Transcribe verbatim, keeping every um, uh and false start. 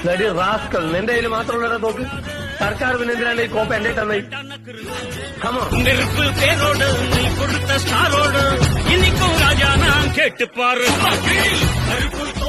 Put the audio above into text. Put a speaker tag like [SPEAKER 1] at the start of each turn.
[SPEAKER 1] Bloody rascal, നിന്റെ കയ്യിൽ മാത്രമുള്ള തോക്ക്. സർക്കാർ പിന്നെ എന്തിനാണ് ഈ കോപ്പ എന്റെ തന്നെ?
[SPEAKER 2] நெருப்பு பேரோடு நீ கொடுத்த ஸ்டாரோடு இன்னைக்கும் ராஜா நான் கேட்டுப்பாரு.